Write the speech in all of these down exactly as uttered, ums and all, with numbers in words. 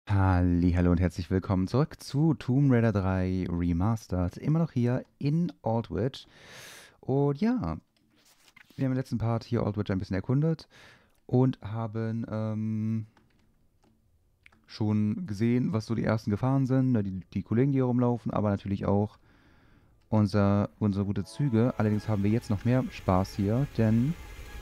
Hallo und herzlich willkommen zurück zu Tomb Raider drei Remastered. Immer noch hier in Aldwych. Und ja, wir haben im letzten Part hier Aldwych ein bisschen erkundet und haben ähm, schon gesehen, was so die ersten Gefahren sind, ne, die, die Kollegen, die hier rumlaufen, aber natürlich auch unser, unsere gute Züge. Allerdings haben wir jetzt noch mehr Spaß hier, denn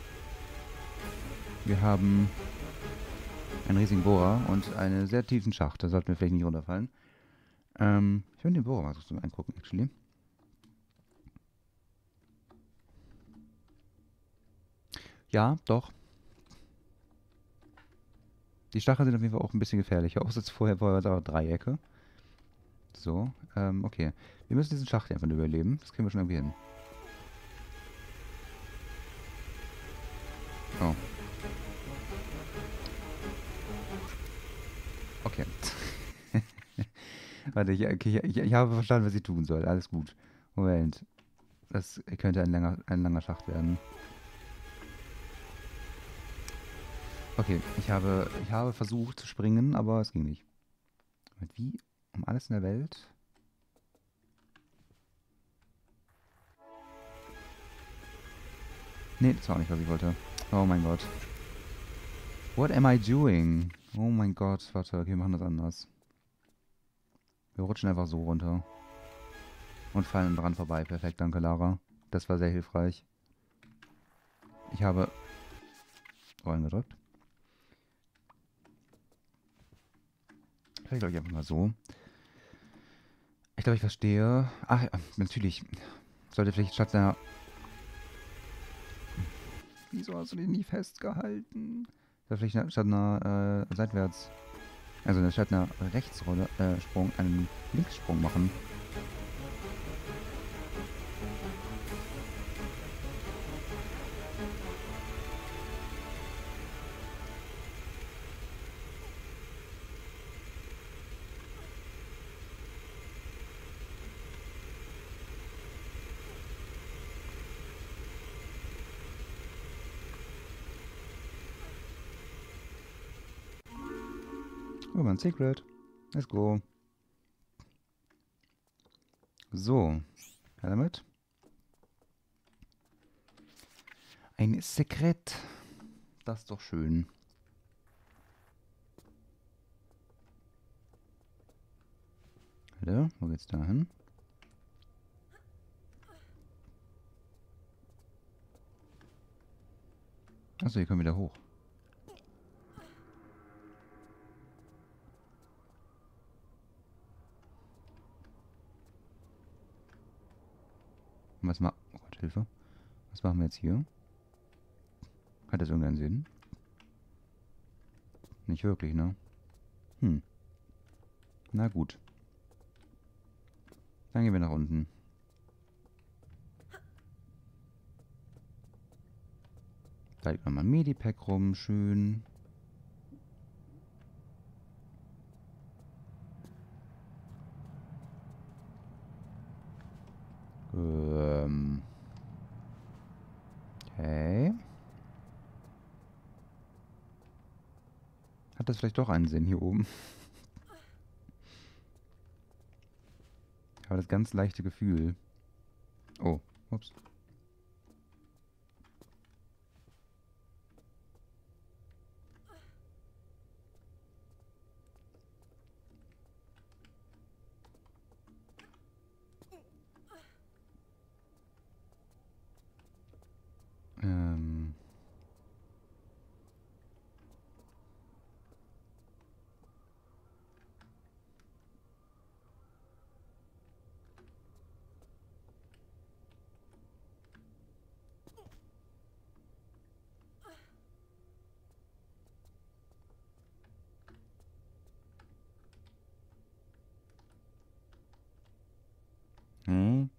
wir haben einen riesigen Bohrer und einen sehr tiefen Schacht. Da sollten wir vielleicht nicht runterfallen. Ähm, ich will den Bohrer mal so angucken, actually. Ja, doch. Die Stacheln sind auf jeden Fall auch ein bisschen gefährlicher. Auch als vorher war es aber Dreiecke. So, ähm, okay. Wir müssen diesen Schacht hier einfach nur überleben. Das kriegen wir schon irgendwie hin. Oh, okay. Warte, ich, okay, ich, ich habe verstanden, was sie tun soll. Alles gut. Moment. Das könnte ein langer, ein langer Schacht werden. Okay, ich habe, ich habe versucht zu springen, aber es ging nicht. Moment, wie? Um alles in der Welt? Nee, das war auch nicht, was ich wollte. Oh mein Gott. What am I doing? Oh mein Gott, warte, okay, wir machen das anders. Wir rutschen einfach so runter. Und fallen dran vorbei. Perfekt, danke Lara. Das war sehr hilfreich. Ich habe Rollen gedrückt. Vielleicht glaube ich einfach mal so. Ich glaube, ich verstehe. Ach, ja, natürlich. Sollte vielleicht statt einer... Wieso hast du den nie festgehalten? Sollte vielleicht statt einer äh, seitwärts... Also statt einer Rechtsrolle, äh, Sprung, einen Linkssprung machen. Oh, mein Secret. Let's go. So. Ja, damit. Ein Sekret. Das ist doch schön. Warte, wo geht's da hin? Achso, hier können wir wieder hoch. Und was ma... Oh Gott, Hilfe. Was machen wir jetzt hier? Hat das irgendeinen Sinn? Nicht wirklich, ne? Hm. Na gut. Dann gehen wir nach unten. Da liegt nochmal ein Medipack rum, schön. Ähm. Okay. Hat das vielleicht doch einen Sinn hier oben? Ich habe das ganz leichte Gefühl. Oh, ups. Ähm. Hm?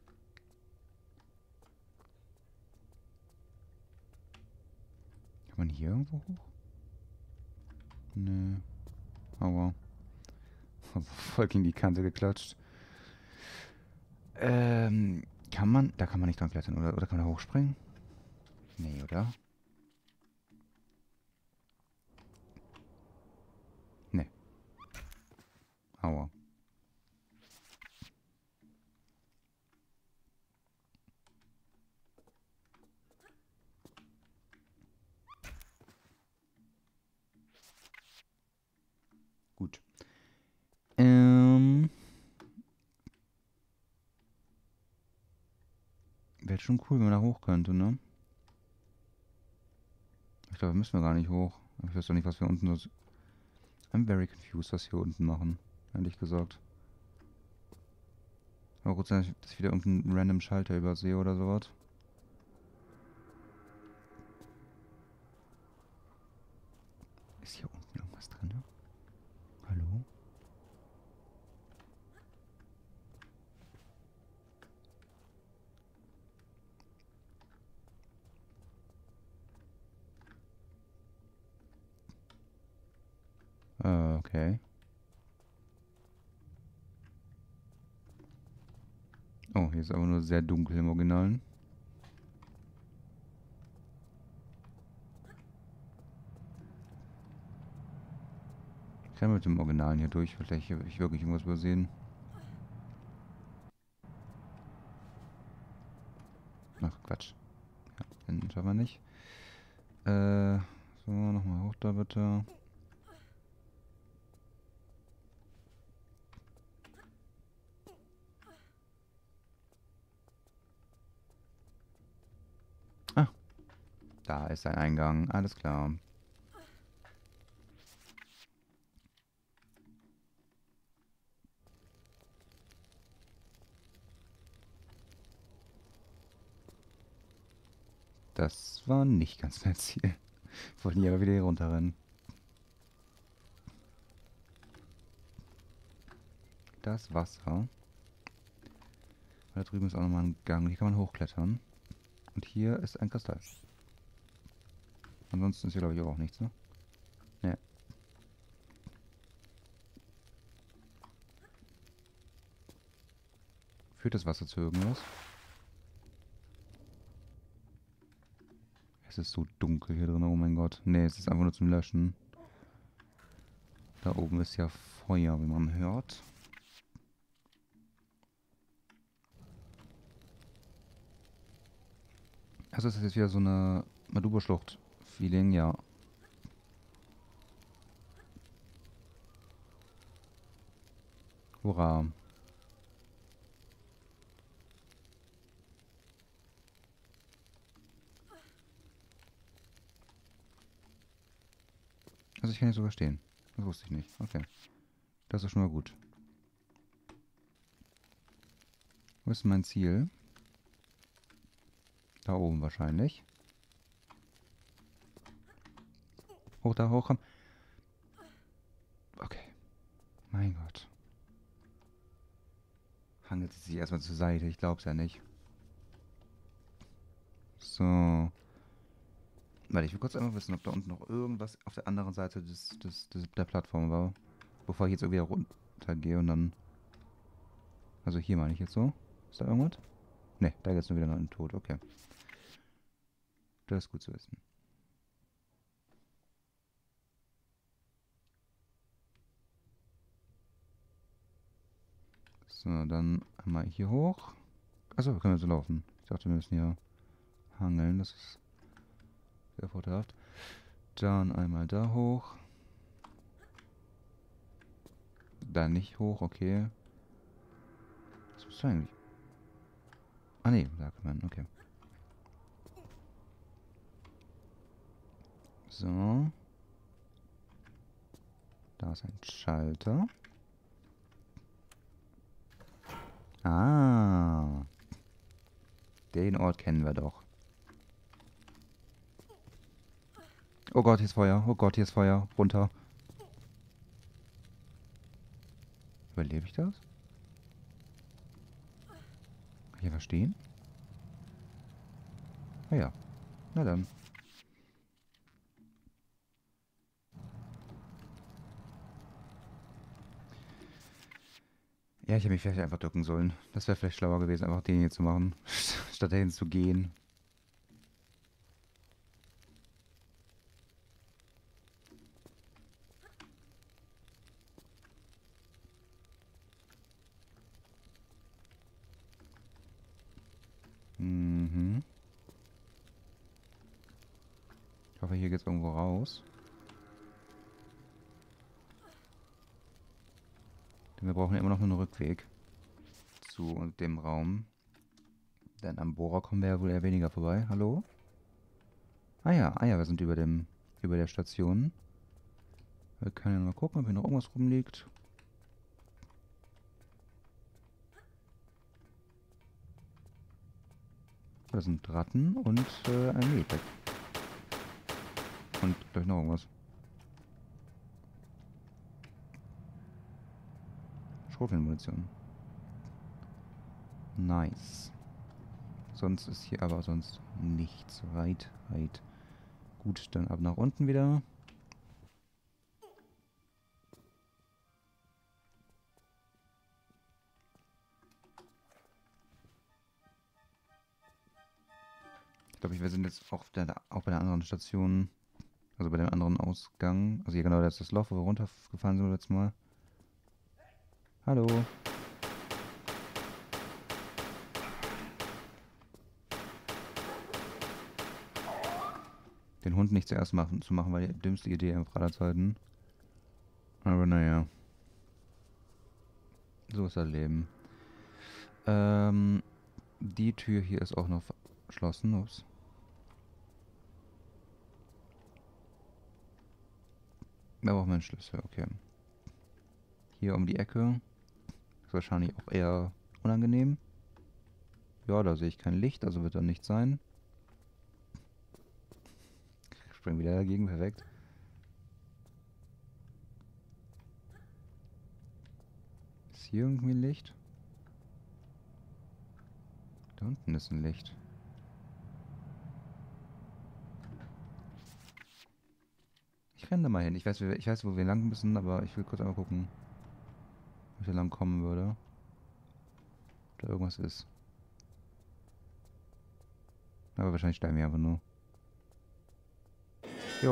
Kann man hier irgendwo hoch? Nö. Aua. Voll gegen die Kante geklatscht. Ähm. Kann man... Da kann man nicht dran klettern, oder? Oder kann man da hochspringen? Nee, oder? Nee. Gut. Ähm. Wäre schon cool, wenn man da hoch könnte, ne? Ich glaube, müssen wir gar nicht hoch. Ich weiß doch nicht, was wir unten so... I'm very confused, was wir hier unten machen. Ehrlich gesagt. Aber gut sein, dass ich wieder irgendeinen random Schalter übersehe oder sowas. Ist hier unten irgendwas drin? Hallo? Äh, okay. Oh, hier ist aber nur sehr dunkel im Originalen. Ich kann mit dem Originalen hier durch, vielleicht habe ich wirklich irgendwas übersehen. Ach, Quatsch. Ja, den schaffen wir nicht. Äh, so, nochmal hoch da bitte. Ah, da ist ein Eingang. Alles klar. Das war nicht ganz mein Ziel. Ich wollte hier aber wieder hier runterrennen. Das Wasser. Da drüben ist auch nochmal ein Gang. Hier kann man hochklettern. Und hier ist ein Kristall. Ansonsten ist hier, glaube ich, auch nichts, ne? Ne. Führt das Wasser zu irgendwas? Es ist so dunkel hier drin, oh mein Gott. Ne, es ist einfach nur zum Löschen. Da oben ist ja Feuer, wie man hört. Also ist das jetzt wieder so eine Madubo-Schlucht-Feeling, ja. Hurra. Also ich kann hier sogar stehen. Das wusste ich nicht. Okay. Das ist schon mal gut. Wo ist mein Ziel? Da oben wahrscheinlich. Hoch da, hoch. Okay. Mein Gott. Hangelt sie sich erstmal zur Seite. Ich glaub's ja nicht. So. Warte, ich will kurz einmal wissen, ob da unten noch irgendwas auf der anderen Seite des, des, des, der Plattform war. Bevor ich jetzt irgendwie runtergehe und dann... Also hier meine ich jetzt so. Ist da irgendwas? Ne, da geht's nur wieder nach dem Tod. Okay. Das ist gut zu wissen. So, dann einmal hier hoch. Achso, wir können so laufen. Ich dachte, wir müssen hier hangeln. Das ist sehr vorteilhaft. Dann einmal da hoch. Da nicht hoch, okay. Was bist du eigentlich? Ah ne, da kann man, okay. So. Da ist ein Schalter. Ah. Den Ort kennen wir doch. Oh Gott, hier ist Feuer. Oh Gott, hier ist Feuer. Runter. Überlebe ich das? Kann ich hier verstehen? Ah ja. Na dann. Ja, ich hätte mich vielleicht einfach ducken sollen. Das wäre vielleicht schlauer gewesen, einfach den hier zu machen, statt dahin zu gehen. Mhm. Ich hoffe, hier geht's irgendwo raus. Denn wir brauchen ja immer noch einen Rückweg zu dem Raum. Denn am Bohrer kommen wir ja wohl eher weniger vorbei. Hallo? Ah ja, ah ja, wir sind über dem, über der Station. Wir können ja mal gucken, ob hier noch irgendwas rumliegt. Oh, da sind Ratten und äh, ein Medipack. Und gleich noch irgendwas. Schrotflintenmunition. Nice. Sonst ist hier aber sonst nichts. Right, right. Gut, dann ab nach unten wieder. Ich glaube, wir sind jetzt auch, der, auch bei der anderen Station. Also bei dem anderen Ausgang. Also hier genau, das ist das Loch, wo wir runtergefallen sind letztes Mal. Hallo. Den Hund nicht zuerst machen, zu machen, war die dümmste Idee im Praterzeiten. Aber naja. So ist das Leben. Ähm, die Tür hier ist auch noch verschlossen. Ups. Da brauchen wir einen Schlüssel, okay. Hier um die Ecke. Ist wahrscheinlich auch eher unangenehm. Ja, da sehe ich kein Licht, also wird da nichts sein. Ich spring wieder dagegen, perfekt. Ist hier irgendwie ein Licht? Da unten ist ein Licht. Ich renne da mal hin. Ich weiß, ich weiß, wo wir lang müssen, aber ich will kurz einmal gucken, wo ich da lang kommen würde. Ob da irgendwas ist. Aber wahrscheinlich sterben wir einfach nur. Jo.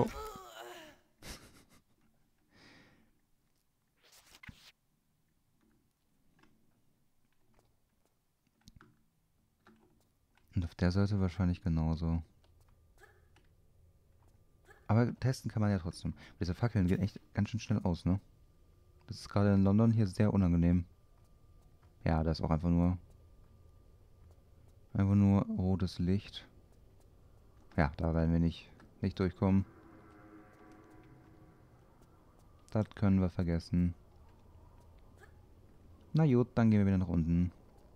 Und auf der Seite wahrscheinlich genauso. Aber testen kann man ja trotzdem. Diese Fackeln gehen echt ganz schön schnell aus, ne? Das ist gerade in London hier sehr unangenehm. Ja, da ist auch einfach nur... Einfach nur rotes Licht. Ja, da werden wir nicht, nicht durchkommen. Das können wir vergessen. Na gut, dann gehen wir wieder nach unten.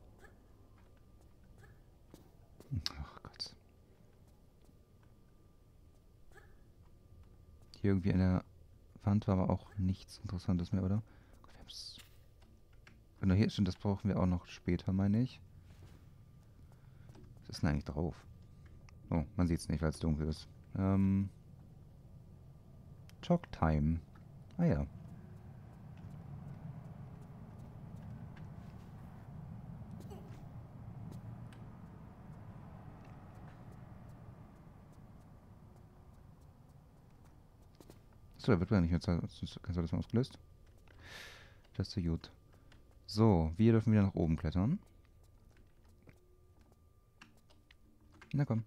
Ach Gott. Hier irgendwie an der Wand war aber auch nichts Interessantes mehr, oder? Gott, wir haben's. Genau, hier stimmt, das brauchen wir auch noch später, meine ich. Was ist denn eigentlich drauf? Oh, man sieht es nicht, weil es dunkel ist. Ähm. Chalk Time. Ah ja. So, da wird man nicht mehr. Kannst du das mal ausgelöst? Das ist so gut. So, wir dürfen wieder nach oben klettern. Na komm.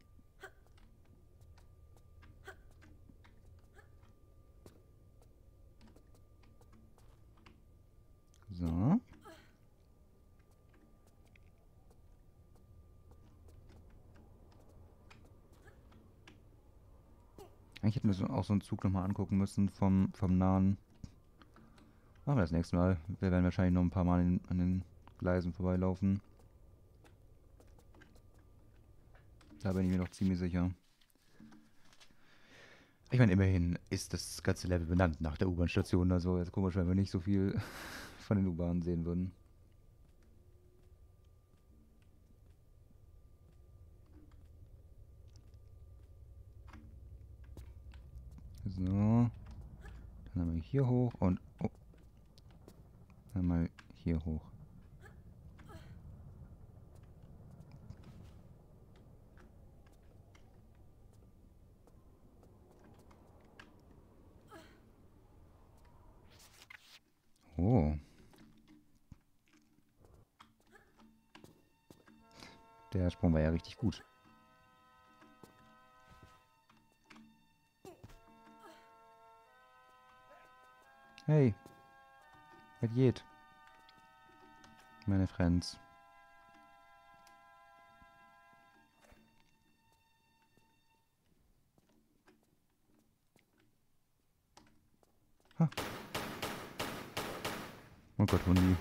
So. Eigentlich hätten wir so, auch so einen Zug nochmal angucken müssen vom, vom nahen. Machen wir das nächste Mal. Wir werden wahrscheinlich noch ein paar Mal in, an den Gleisen vorbeilaufen. Da bin ich mir noch ziemlich sicher. Ich meine, immerhin ist das ganze Level benannt nach der U-Bahn-Station. Also jetzt komisch, wenn wir nicht so viel von den U-Bahnen sehen würden. So. Dann haben wir hier hoch und... Oh. Dann mal hier hoch. Oh. Der Sprung war ja richtig gut. Hey. Was geht? Meine Friends. Ha. Oh Gott, Hundi.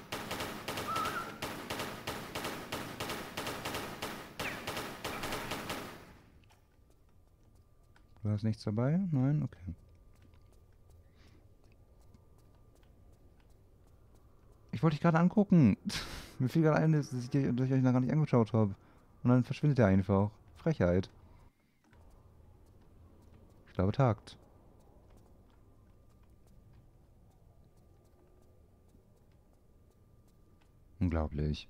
Du hast nichts dabei? Nein? Okay. Ich wollte dich gerade angucken. Mir fiel gerade ein, dass ich, dir, dass ich euch noch gar nicht angeschaut habe. Und dann verschwindet er einfach. Frechheit. Ich glaube, Takt. Unglaublich.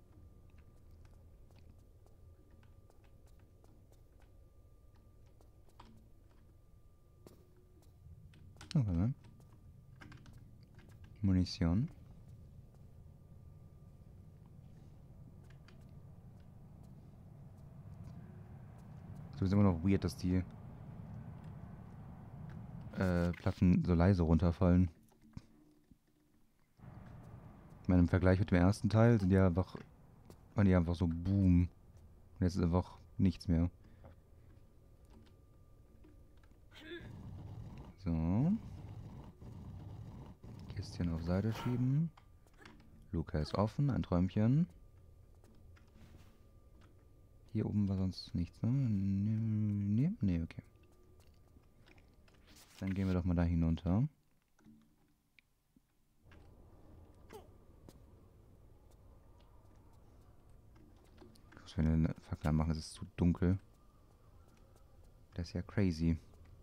Okay. Munition. So ist immer noch weird, dass die äh, Platten so leise runterfallen. Ich meine, im Vergleich mit dem ersten Teil sind die einfach, waren die einfach so boom. Und jetzt ist einfach nichts mehr. So. Kistchen auf Seite schieben. Luca ist offen, ein Träumchen. Hier oben war sonst nichts, ne? Nee, nee, okay. Dann gehen wir doch mal da hinunter. Was wir eine Fackel machen, es ist zu dunkel. Das ist ja crazy.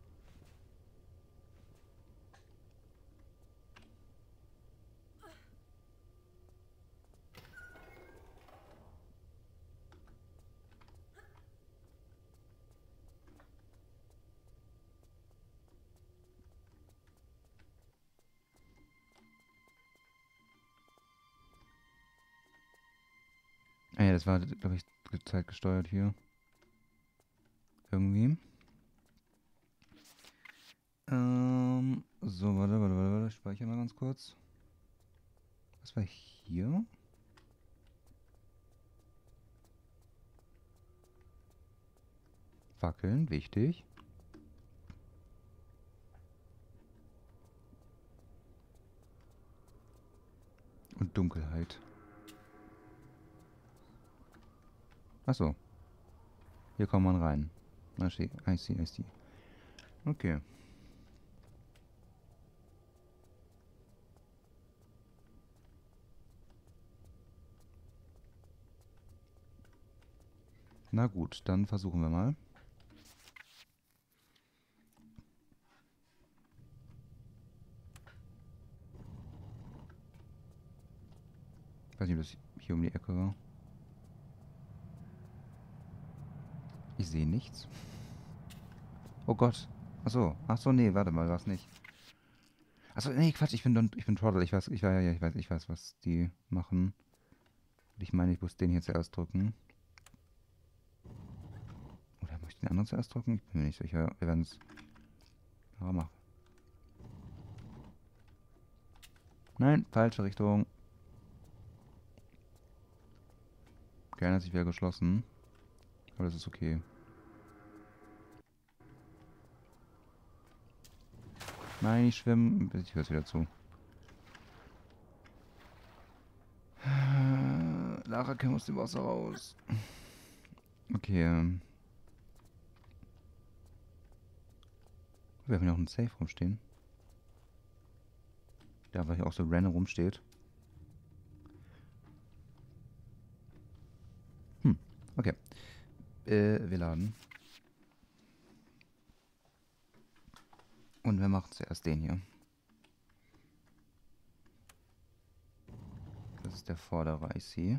Ah ja, das war, glaube ich, zeitgesteuert hier. Irgendwie. Ähm, so, warte, warte, warte, warte, ich speichere mal ganz kurz. Was war hier? Fackeln, wichtig. Und Dunkelheit. Achso. Hier kommt man rein. I see, I see, I see. Okay. Na gut, dann versuchen wir mal. Ich weiß nicht, ob das hier um die Ecke war. Ich sehe nichts. Oh Gott. Achso. Achso, nee, warte mal, war's nicht. Achso, nee, Quatsch, ich bin Don, ich bin Trottel. Ich weiß, ich weiß, ja, ich weiß, ich weiß, was die machen. Ich meine, ich muss den hier zuerst drücken. Oder muss ich den anderen zuerst drücken? Ich bin mir nicht sicher. Wir werden es. Ja, machen. Nein, falsche Richtung. Gerne hat sich wieder geschlossen. Aber das ist okay. Nein, ich schwimme. Ich höre es wieder zu. Lara, komm aus dem Wasser raus. Okay. Ähm. Wir haben hier noch einen Safe rumstehen. Der weil hier auch so random rumsteht. Hm, okay. Äh, wir laden. Und wir machen zuerst den hier. Das ist der vordere I C.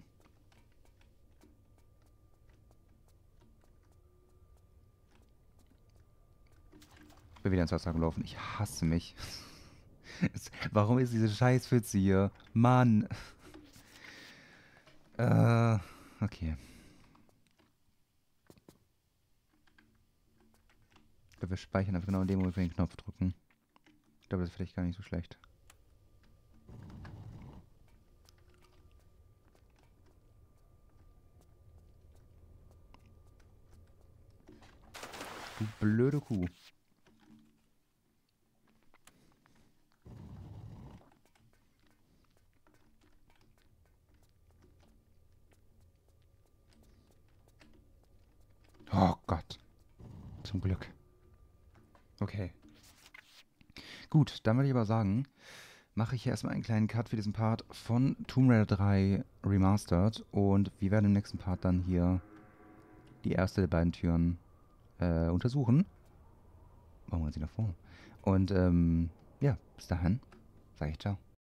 Ich bin wieder ins Wasser gelaufen. Ich hasse mich. Warum ist diese Scheißpfütze hier? Mann. Äh, okay. Ich glaube, wir speichern einfach genau in dem Moment, wenn wir den Knopf drücken. Ich glaube, das ist vielleicht gar nicht so schlecht. Du blöde Kuh. Oh Gott. Zum Glück. Okay. Gut, dann würde ich aber sagen, mache ich hier erstmal einen kleinen Cut für diesen Part von Tomb Raider drei Remastered und wir werden im nächsten Part dann hier die erste der beiden Türen äh, untersuchen. Machen wir sie nach vorne. Und ähm, ja, bis dahin sage ich ciao.